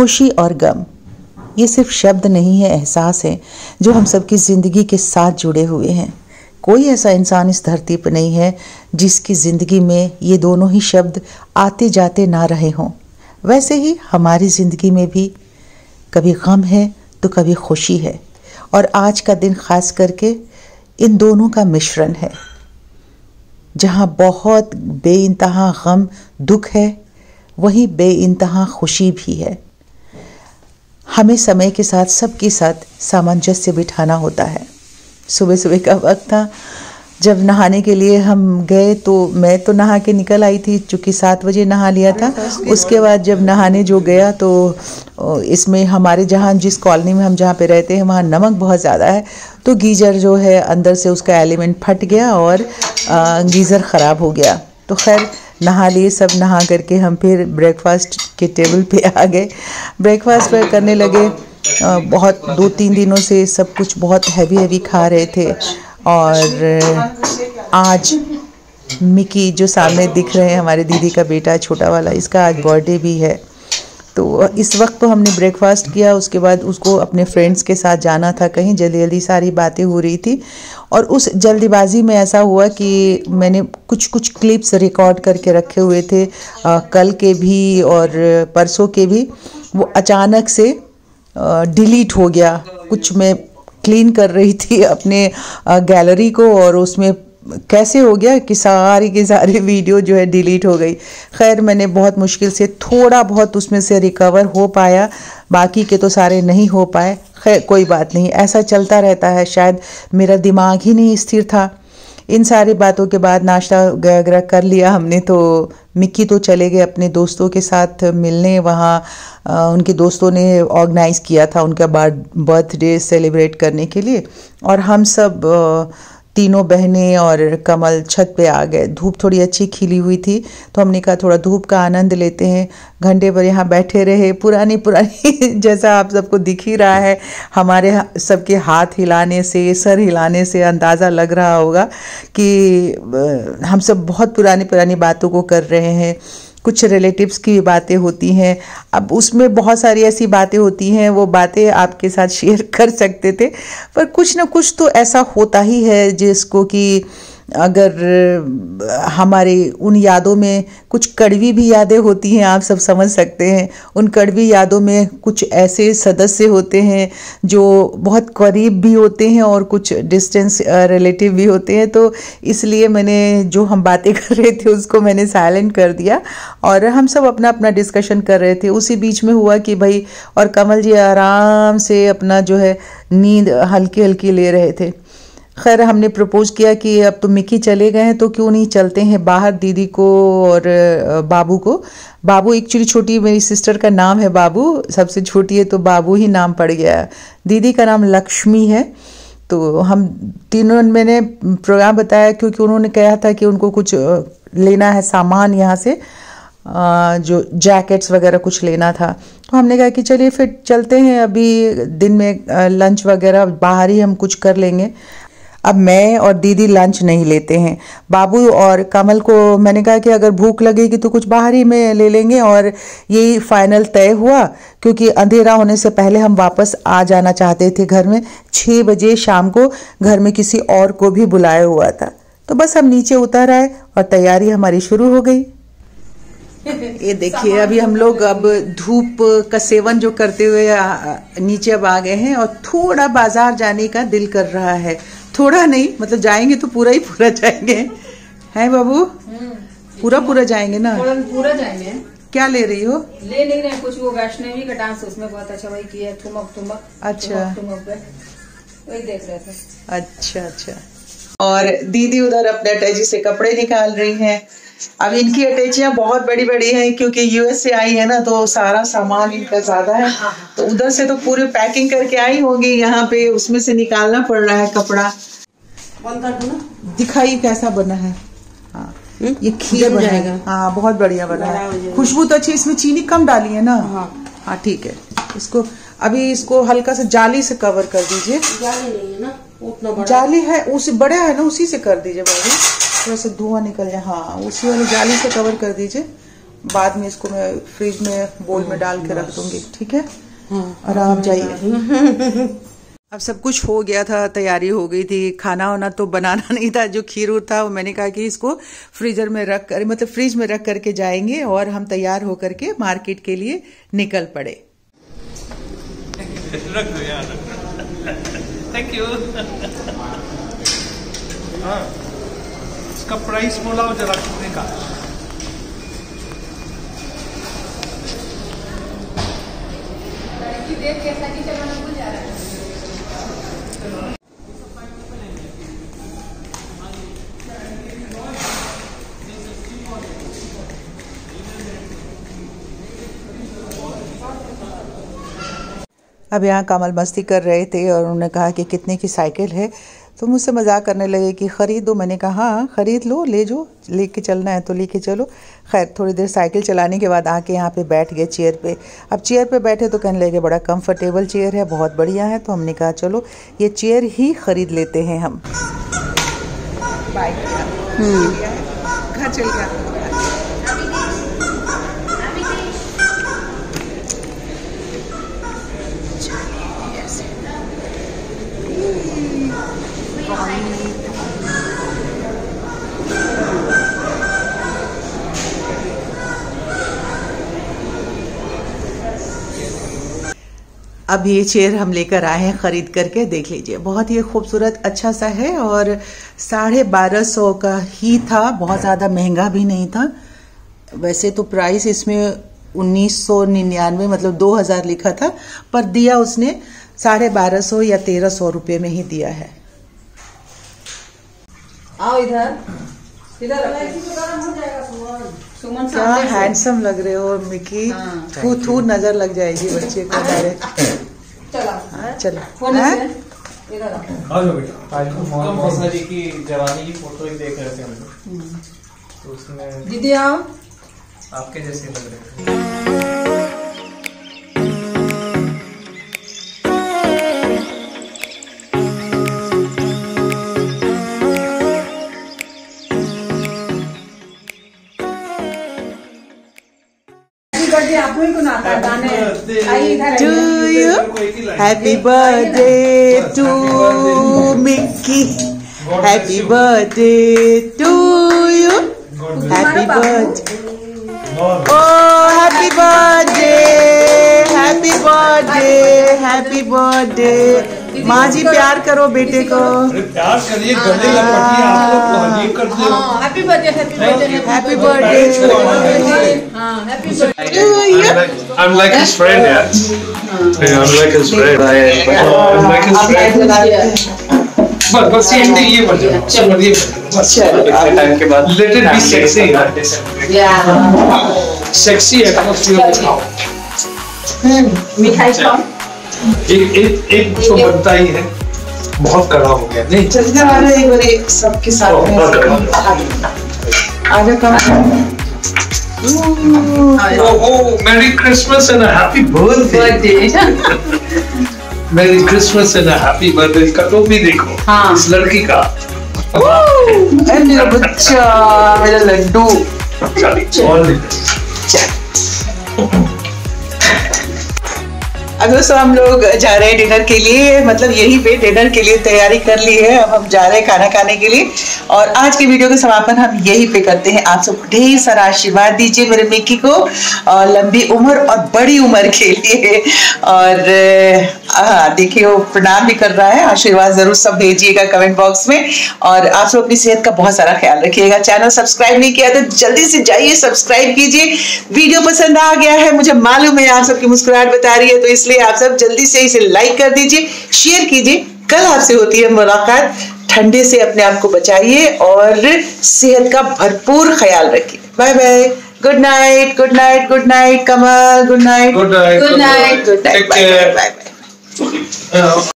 खुशी और गम, ये सिर्फ शब्द नहीं है, एहसास है जो हम सबकी ज़िंदगी के साथ जुड़े हुए हैं। कोई ऐसा इंसान इस धरती पर नहीं है जिसकी ज़िंदगी में ये दोनों ही शब्द आते जाते ना रहे हों। वैसे ही हमारी ज़िंदगी में भी कभी गम है तो कभी खुशी है, और आज का दिन खास करके इन दोनों का मिश्रण है, जहाँ बहुत बेइंतहा गम दुख है, वहीं बेइंतहा खुशी भी है। हमें समय के साथ सबके साथ सामंजस्य बिठाना होता है। सुबह सुबह का वक्त था, जब नहाने के लिए हम गए तो मैं तो नहा के निकल आई थी, चूँकि 7 बजे नहा लिया था। उसके बाद जब नहाने जो गया तो इसमें हमारे जहाँ जिस कॉलोनी में हम जहाँ पे रहते हैं वहाँ नमक बहुत ज़्यादा है, तो गीज़र जो है अंदर से उसका एलिमेंट फट गया और गीज़र ख़राब हो गया। तो खैर नहा लिए सब, नहा करके हम फिर ब्रेकफास्ट के टेबल पे आ गए। ब्रेकफास्ट पर करने लगे। बहुत 2-3 दिनों से सब कुछ बहुत हैवी खा रहे थे, और आज मिकी जो सामने दिख रहे हैं, हमारे दीदी का बेटा छोटा वाला, इसका आज बर्थडे भी है। तो इस वक्त तो हमने ब्रेकफास्ट किया, उसके बाद उसको अपने फ्रेंड्स के साथ जाना था कहीं, जल्दी जल्दी सारी बातें हो रही थी, और उस जल्दीबाजी में ऐसा हुआ कि मैंने कुछ क्लिप्स रिकॉर्ड करके रखे हुए थे, कल के भी और परसों के भी, वो अचानक से डिलीट हो गया। कुछ मैं क्लीन कर रही थी अपने गैलरी को, और उसमें कैसे हो गया कि सारी की सारी वीडियो जो है डिलीट हो गई। खैर मैंने बहुत मुश्किल से थोड़ा बहुत उसमें से रिकवर हो पाया, बाकी के तो सारे नहीं हो पाए। खैर कोई बात नहीं, ऐसा चलता रहता है, शायद मेरा दिमाग ही नहीं स्थिर था। इन सारी बातों के बाद नाश्ता वगैरह कर लिया हमने, तो मिक्की तो चले गए अपने दोस्तों के साथ मिलने। वहाँ उनके दोस्तों ने ऑर्गेनाइज़ किया था उनका बर्थडे सेलिब्रेट करने के लिए, और हम सब तीनों बहनें और कमल छत पे आ गए। धूप थोड़ी अच्छी खिली हुई थी, तो हमने कहा थोड़ा धूप का आनंद लेते हैं। घंटे भर यहाँ बैठे रहे, पुरानी जैसा आप सबको दिख ही रहा है, हमारे सबके हाथ हिलाने से, सर हिलाने से अंदाज़ा लग रहा होगा कि हम सब बहुत पुरानी बातों को कर रहे हैं। कुछ रिलेटिव्स की बातें होती हैं, अब उसमें बहुत सारी ऐसी बातें होती हैं, वो बातें आपके साथ शेयर कर सकते थे, पर कुछ ना कुछ तो ऐसा होता ही है जिसको कि अगर हमारे उन यादों में कुछ कड़वी भी यादें होती हैं, आप सब समझ सकते हैं। उन कड़वी यादों में कुछ ऐसे सदस्य होते हैं जो बहुत करीब भी होते हैं और कुछ डिस्टेंस रिलेटिव भी होते हैं, तो इसलिए मैंने जो हम बातें कर रहे थे उसको मैंने साइलेंट कर दिया, और हम सब अपना अपना डिस्कशन कर रहे थे। उसी बीच में हुआ कि भाई, और कमल जी आराम से अपना जो है नींद हल्की हल्की ले रहे थे। खैर हमने प्रपोज़ किया कि अब तो मिकी चले गए हैं तो क्यों नहीं चलते हैं बाहर, दीदी को और बाबू को। बाबू एक्चुअली छोटी मेरी सिस्टर का नाम है बाबू, सबसे छोटी है तो बाबू ही नाम पड़ गया। दीदी का नाम लक्ष्मी है। तो हम तीनों, मैंने प्रोग्राम बताया क्योंकि उन्होंने कहा था कि उनको कुछ लेना है सामान यहाँ से, जो जैकेट्स वगैरह कुछ लेना था। तो हमने कहा कि चलिए फिर चलते हैं, अभी दिन में लंच वगैरह बाहर ही हम कुछ कर लेंगे। अब मैं और दीदी लंच नहीं लेते हैं। बाबू और कमल को मैंने कहा कि अगर भूख लगेगी तो कुछ बाहर ही में ले लेंगे, और यही फाइनल तय हुआ, क्योंकि अंधेरा होने से पहले हम वापस आ जाना चाहते थे घर में। 6 बजे शाम को घर में किसी और को भी बुलाया हुआ था। तो बस हम नीचे उतर आए और तैयारी हमारी शुरू हो गई। ये देखिए अभी हम लोग अब धूप का सेवन जो करते हुए नीचे अब आ गए हैं, और थोड़ा बाजार जाने का दिल कर रहा है। थोड़ा नहीं, मतलब जाएंगे तो पूरा ही पूरा जाएंगे, हैं बाबू? पूरा जाएंगे ना? पूरा जाएंगे। क्या ले रही हो? ले नहीं रहे कुछ, वो वैष्णवी का डांस उसमें बहुत अच्छा वही किया, ठुमक। अच्छा, वही देख रहे थे। अच्छा। और दीदी उधर अपने अटैची से कपड़े निकाल रही हैं। अब इनकी अटैचियां बहुत बड़ी बड़ी हैं, क्योंकि यूएस से आई है ना, तो सारा सामान इनका ज्यादा है। तो उधर से तो पूरे पैकिंग करके आई होगी, यहाँ पे उसमें से निकालना पड़ रहा है कपड़ा। बंद कर दो ना, दिखाइए कैसा बना है। हाँ, ये खीर बना है। हाँ बहुत बढ़िया बना है, खुशबू तो अच्छी। इसमें चीनी कम डाली है ना? हाँ ठीक है। इसको अभी इसको हल्का सा जाली से कवर कर दीजिए। जाली नहीं है ना, उतना बड़ा जाली है, उसी बड़ा है ना, उसी से कर दीजिए बाबू, थोड़ा सा धुआं निकल जाए। हाँ उसी वाली जाली से कवर कर दीजिए, बाद में इसको मैं फ्रिज में बोल में डाल के रख दूंगी, ठीक है। और आप जाइए। अब सब कुछ हो गया था, तैयारी हो गई थी, खाना वाना तो बनाना नहीं था, जो खीर था वो मैंने कहा कि इसको फ्रीजर में रख कर, मतलब फ्रिज में रख करके जाएंगे और हम तैयार होकर के मार्केट के लिए निकल पड़े। रख दो यार, थैंक यू। इसका प्राइस बोला जरा कितने का? देख कैसा कि चलाना भूल जा रहा है। अब यहाँ कमल मस्ती कर रहे थे और उन्होंने कहा कि कितने की साइकिल है, तो मुझसे मजाक करने लगे कि ख़रीद दो। मैंने कहा हाँ ख़रीद लो, ले जो, लेके चलना है तो लेके चलो। खैर थोड़ी देर साइकिल चलाने के बाद आके यहाँ पे बैठ गए चेयर पे। अब चेयर पे बैठे तो कहने लगे बड़ा कंफर्टेबल चेयर है, बहुत बढ़िया है। तो हमने कहा चलो ये चेयर ही ख़रीद लेते हैं हम। बाय घर चल गया। अब ये चेयर हम लेकर आए हैं खरीद करके, देख लीजिए बहुत ही खूबसूरत अच्छा सा है और 1250 का ही था, बहुत ज़्यादा महंगा भी नहीं था। वैसे तो प्राइस इसमें 1999 मतलब 2000 लिखा था, पर दिया उसने 1250 या 1300 रुपये में ही दिया है। आओ इधर सुमन क्या हैंडसम लग रहे हो मिकी। थू थू नजर लग जाएगी बच्चे को हमारे। चलो कम जी की जवानी की फोटो ही देख रहे थे हम लोग, तो उसमें दीदी आओ, आपके जैसे लग रहे थे। आपको ही सुनाता गाने। To you, happy birthday to Mickey, happy birthday to you, happy birthday, oh happy birthday, happy birthday, happy birthday। माँ जी प्यार करो बेटे को, प्यार करिए, गले लपटिए, आप लोग हनीफ करते हो। Happy birthday, happy birthday, happy birthday. I'm like his friend, yeah. I'm like his friend. I'm like his friend. बस ये बजा, चलो ये टाइम के बाद let it be sexy, sexy atmosphere। मिठाई खाओ। एक तो बनता ही है, बहुत कड़ा हो गया नहीं। जल्दी आ रहा है एक बार सबके साथ में आजा कम। Merry Christmas and a happy birthday। Merry Christmas and a happy birthday। इसका तो भी देखो, इस लड़की का। मेरा बच्चा, मेरा लड्डू। अब दोस्तों हम लोग जा रहे हैं डिनर के लिए, मतलब यहीं पे डिनर के लिए तैयारी कर ली है। अब हम जा रहे हैं खाना खाने के लिए और आज की वीडियो का समापन हम यहीं पे करते हैं। आप सब ढेर सारा आशीर्वाद दीजिए मेरे मिक्की को, और लंबी उम्र और बड़ी उम्र के लिए। और देखिए वो प्रणाम भी कर रहा है, आशीर्वाद जरूर सब भेजिएगा कमेंट बॉक्स में। और आप सब अपनी सेहत का बहुत सारा ख्याल रखिएगा। चैनल सब्सक्राइब नहीं किया तो जल्दी से जाइए सब्सक्राइब कीजिए। वीडियो पसंद आ गया है, मुझे मालूम है आप सबकी मुस्कुराहट बता रही है, तो इसलिए आप सब जल्दी से इसे लाइक कर दीजिए, शेयर कीजिए। कल आपसे होती है मुलाकात। ठंडे से अपने आप को बचाइए और सेहत का भरपूर ख्याल रखिए। Bye bye, good night, good night, good night Kamal, good night, good night, good night, good night, bye bye.